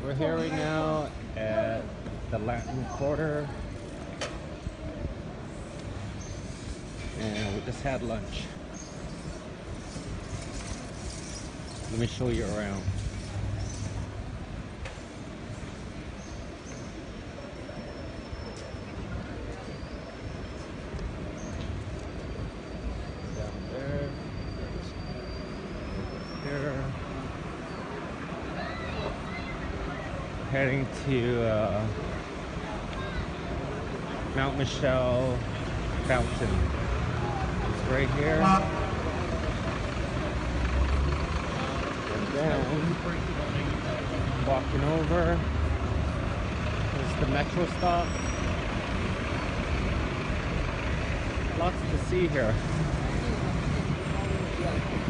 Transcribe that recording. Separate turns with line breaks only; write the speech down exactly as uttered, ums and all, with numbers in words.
We're here right now at the Latin Quarter, and we just had lunch. Let me show you around. Down there, here. Heading to uh, Mount Michel Fountain. It's right here. And then walking over. There's the metro stop. Lots to see here.